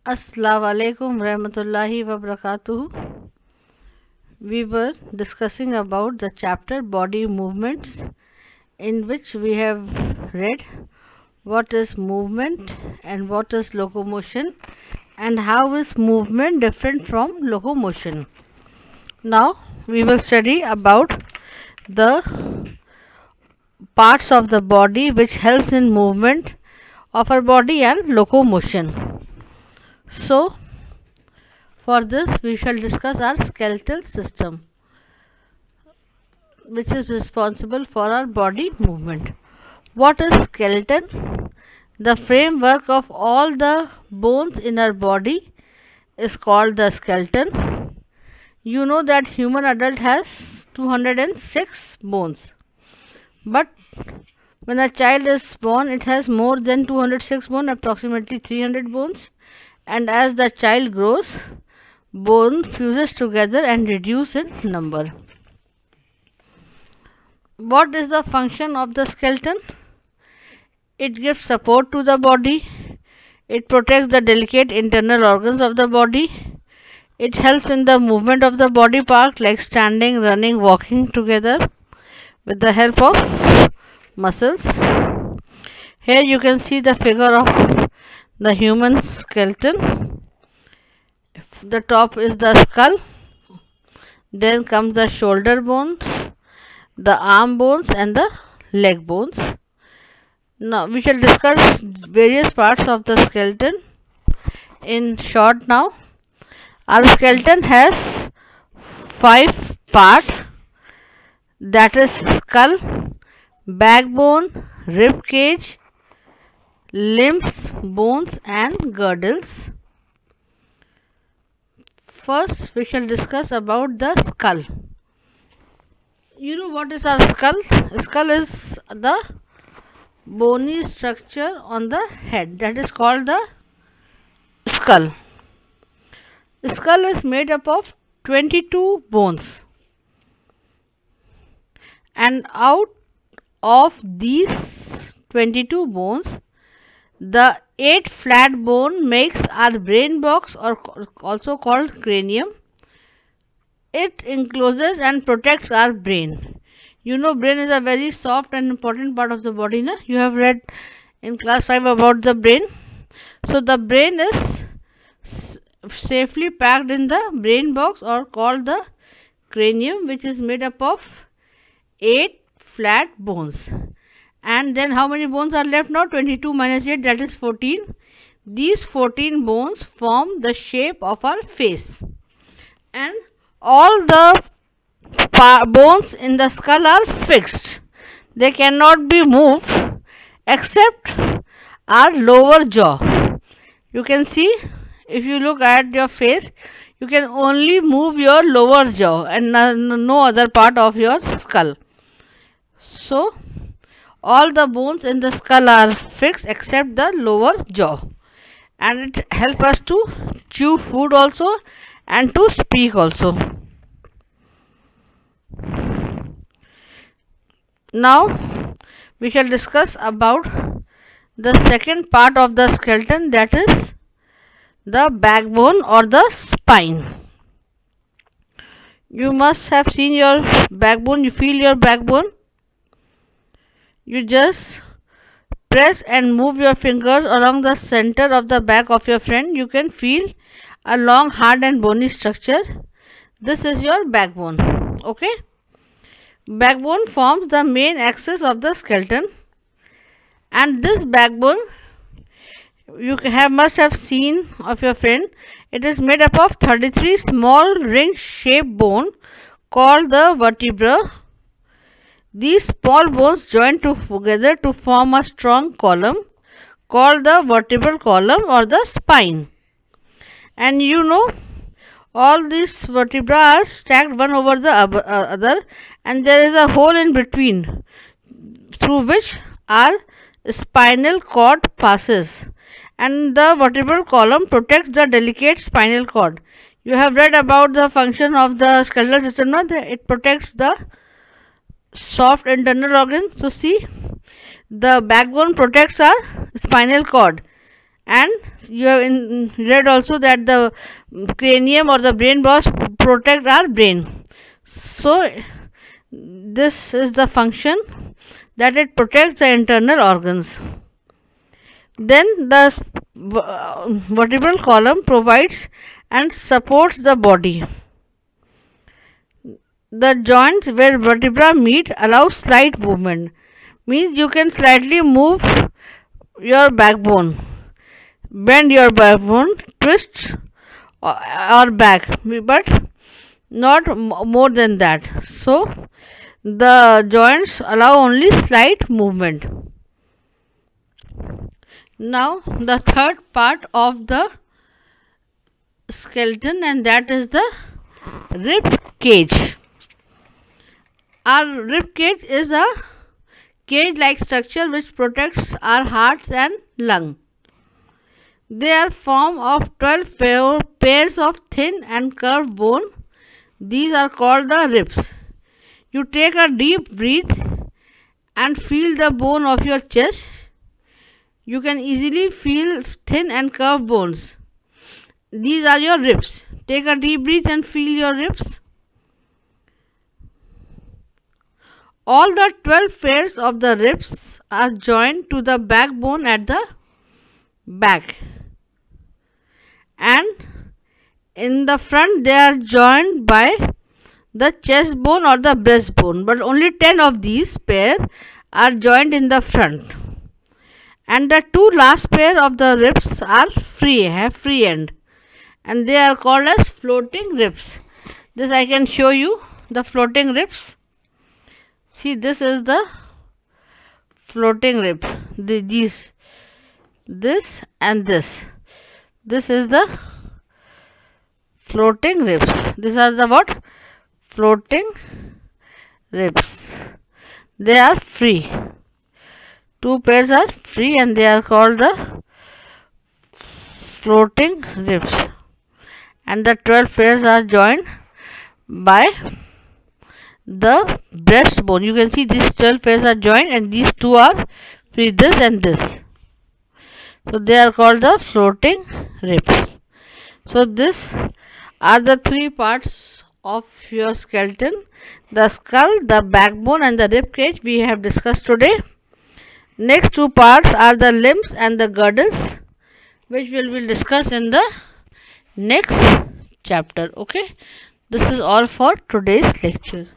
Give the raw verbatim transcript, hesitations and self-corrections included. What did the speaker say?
Assalamu alaikum rahmatullahi wa barakatuh. We were discussing about the chapter body movements, in which we have read what is movement and what is locomotion and how is movement different from locomotion. Now we will study about the parts of the body which helps in movement of our body and locomotion. So for this we shall discuss our skeletal system, which is responsible for our body movement. What is skeleton? The framework of all the bones in our body is called the skeleton. You know that human adult has two hundred six bones, but when a child is born it has more than two hundred six bones, approximately three hundred bones, and as the child grows, bone fuses together and reduce in number. What is the function of the skeleton? It gives support to the body. It protects the delicate internal organs of the body. It helps in the movement of the body part like standing, running, walking together with the help of muscles. Here you can see the figure of the human skeleton. The top is the skull, then comes the shoulder bones, the arm bones and the leg bones. Now we shall discuss various parts of the skeleton in short. Now our skeleton has five parts, that is skull, backbone, rib cage, limbs, bones and girdles. First we shall discuss about the skull. You know what is our skull? Skull is the bony structure on the head, that is called the skull. Skull is made up of twenty-two bones, and out of these twenty-two bones, the eight flat bone makes our brain box, or also called cranium. It encloses and protects our brain. You know, brain is a very soft and important part of the body. Na? You have read in class five about the brain. So the brain is safely packed in the brain box, or called the cranium, which is made up of eight flat bones. And then how many bones are left now? twenty-two minus eight, that is fourteen. These fourteen bones form the shape of our face, and all the bones in the skull are fixed. They cannot be moved except our lower jaw. You can see, if you look at your face, you can only move your lower jaw and no, no other part of your skull. So all the bones in the skull are fixed except the lower jaw, and it helps us to chew food also and to speak also. Now we shall discuss about the second part of the skeleton, that is the backbone or the spine. You must have seen your backbone. You feel your backbone. You just press and move your fingers along the center of the back of your friend. You can feel a long, hard and bony structure. This is your backbone. Okay. Backbone forms the main axis of the skeleton, and this backbone you have must have seen of your friend. It is made up of thirty-three small ring shaped bone called the vertebra. These small bones join together to form a strong column called the vertebral column or the spine. And you know, all these vertebrae are stacked one over the other, and there is a hole in between through which our spinal cord passes, and the vertebral column protects the delicate spinal cord. You have read about the function of the skeletal system, no? It protects the soft internal organs. So see, the backbone protects our spinal cord, And you have in, read also that the cranium or the brain box protect our brain. So this is the function, that it protects the internal organs. Then the vertebral column provides and supports the body. The joints where vertebra meet allow slight movement, means you can slightly move your backbone, bend your backbone, twist or, or back, but not more than that. So the joints allow only slight movement. Now the third part of the skeleton, and that is the rib cage. Our rib cage is a cage like structure which protects our hearts and lung. They are formed of twelve pairs of thin and curved bone. These are called the ribs. You take a deep breath and feel the bone of your chest. You can easily feel thin and curved bones. These are your ribs. Take a deep breath and feel your ribs. All the twelve pairs of the ribs are joined to the backbone at the back, and in the front they are joined by the chest bone or the breastbone, but only ten of these pairs are joined in the front, and the two last pair of the ribs are free, have free end, and they are called as floating ribs. This I can show you, the floating ribs. See, this is the floating rib. The, these, this and this. This is the floating ribs. These are the what? Floating ribs. They are free. Two pairs are free and they are called the floating ribs. And the twelve pairs are joined by the breastbone. You can see these twelve pairs are joined and these two are free, this and this. So they are called the floating ribs. So this are the three parts of your skeleton: the skull, the backbone and the rib cage we have discussed today. Next two parts are the limbs and the girdles, which we will discuss in the next chapter. Okay, this is all for today's lecture.